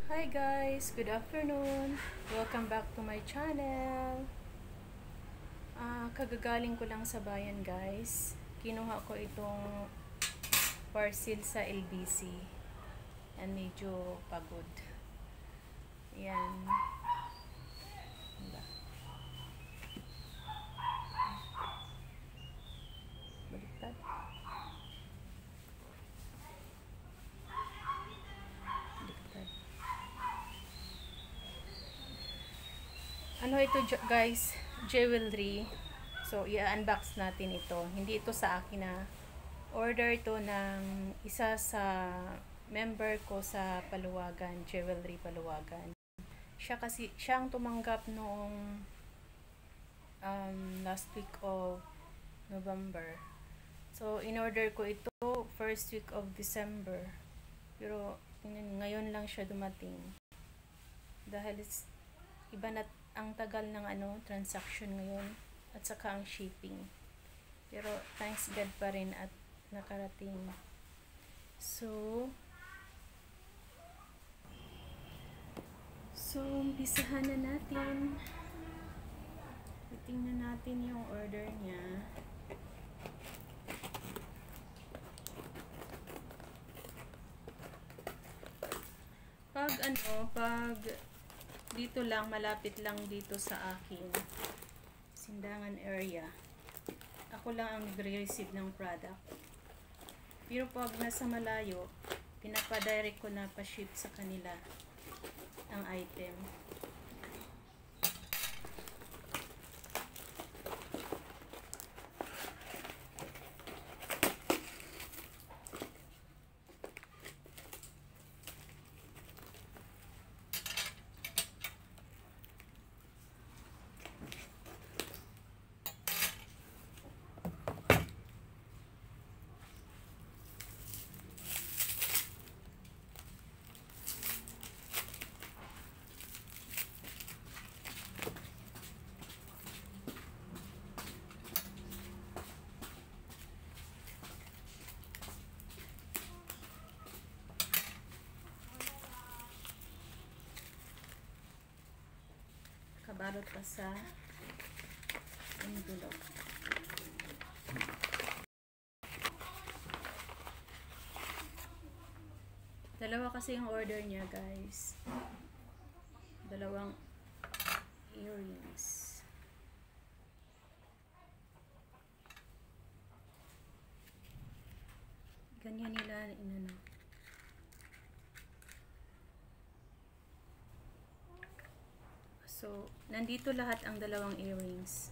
Hi guys, good afternoon. Welcome back to my channel. Kagagaling ko lang sa bayan guys. Kinuha ko itong parcel sa LBC. And medyo pagod. Yan. Baliktad. Ano ito guys? Jewelry. So, i-unbox natin ito. Hindi ito sa akin na order ito ng isa sa member ko sa Paluwagan, Jewelry Paluwagan. Siya ang tumanggap noong last week of November. So, in-order ko ito first week of December. Pero, ngayon lang siya dumating. Dahil iba na ang tagal ng transaction ngayon at saka ang shipping. Pero thanks God pa rin at nakarating. So umpisahan na natin. Tingnan natin yung order niya. Pag dito lang, malapit lang dito sa akin Sindangan area, ako lang ang nagre-receive ng product. Pero pag nasa malayo, pinapadirect ko na pa-ship sa kanila ang item. Kabalot pa sa envelope. Dalawa kasi yung order niya guys. Dalawang earrings. Ganyan nila inano. So, nandito lahat ang dalawang earrings.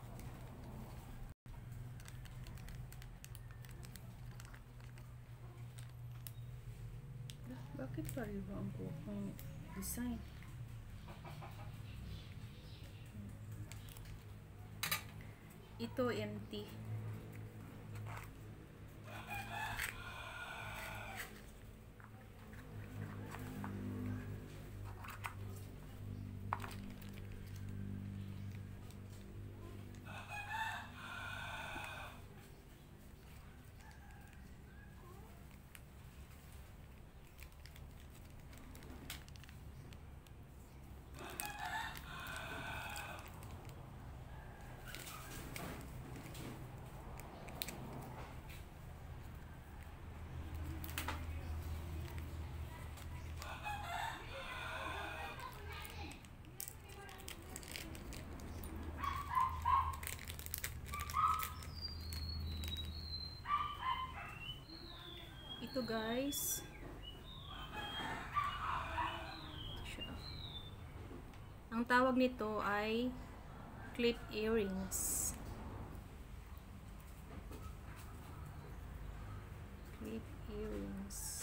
Bakit pareho ang kung design? Ito empty. Ito guys, ang tawag nito ay clip earrings. Clip earrings.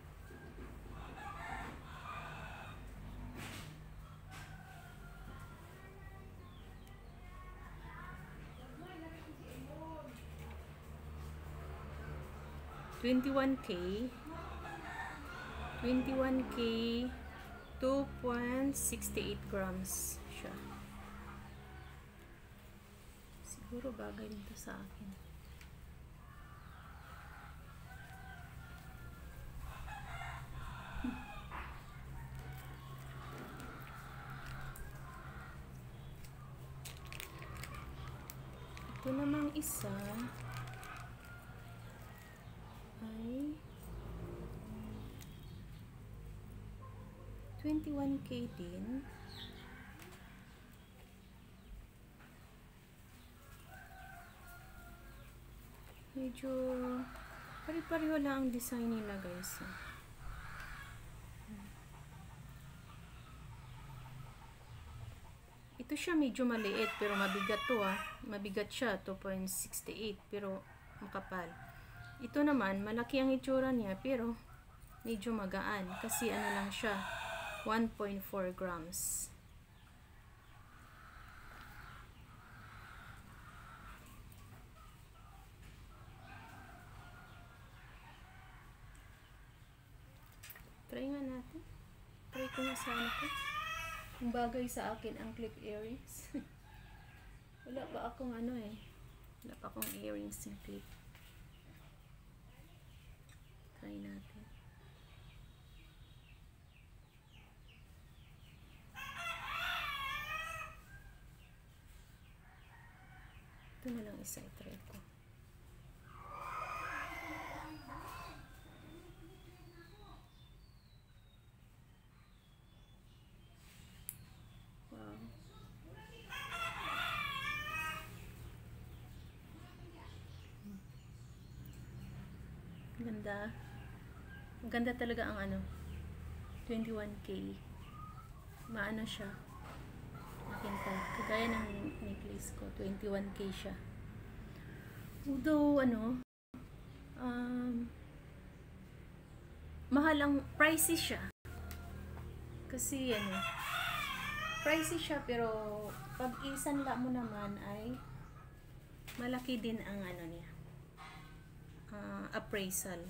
$21K 2.68 grams siya. Siguro bagay dito sa akin. namang isa ay 21K din. Medyo pare-pareho lang ang design nila, guys. Ito siya medyo maliit pero mabigat to, mabigat siya, 2.68 pero makapal. Ito naman malaki ang itsura niya pero medyo magaan kasi ano lang siya, 1.4 grams. Try nga natin. Try ko nga sana ko. Kung bagay sa akin ang clip earrings. Wala pa akong ano eh. Wala pa akong earrings yung clip. Try natin. Ito na lang isa i-try ko. Wow. Ganda. Ganda talaga ang ano. 21K. Maano siya. Makinta. Kagaya ng necklace ko. 21K siya. Although, ano, mahal ang, pricey siya. Kasi, ano, pricey siya pero pag isanla mo naman ay malaki din ang ano niya. Appraisal.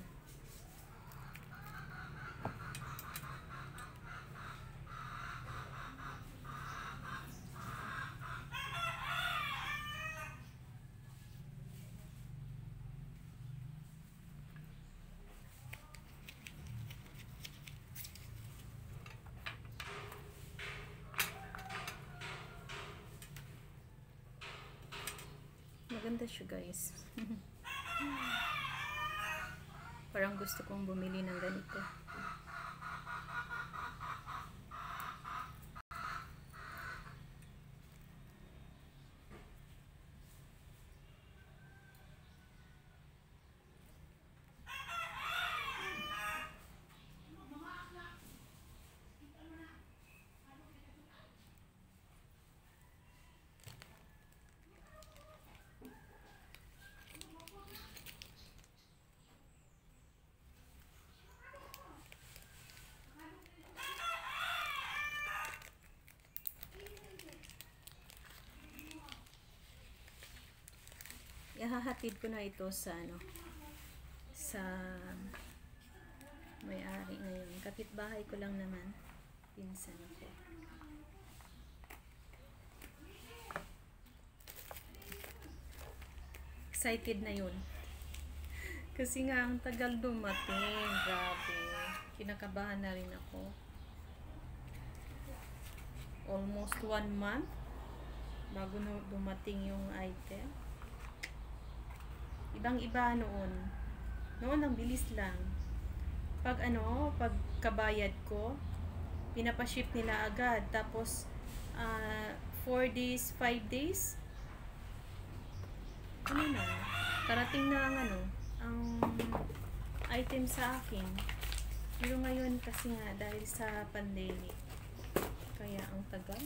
Maganda siya, guys. Parang gusto kong bumili ng ganito. Ihahatid ko na ito sa ano, sa may-ari ngayon. Kapitbahay ko lang naman, pinsan ko. Excited na yun. Kasi nga ang tagal dumating, grabe. Kinakabahan na rin ako. Almost 1 month bago na dumating yung item. Ibang-iba noon. Noon ang bilis lang. Pag ano, pag kabayad ko, pinapaship nila agad. Tapos 4 days, 5 days. Ano na? Karating na ang ano, ang item sa akin. Pero ngayon kasi nga dahil sa pandemic, kaya ang tagal.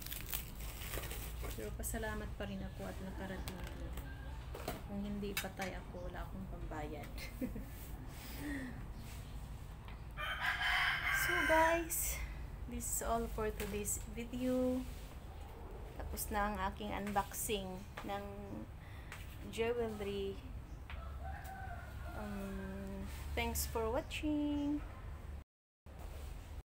Pero pasalamat pa rin ako at nakarating ako. Kung hindi patay ako, wala akong pambayad. So guys, this is all for today's video. Tapos na ang aking unboxing ng jewelry. Thanks for watching.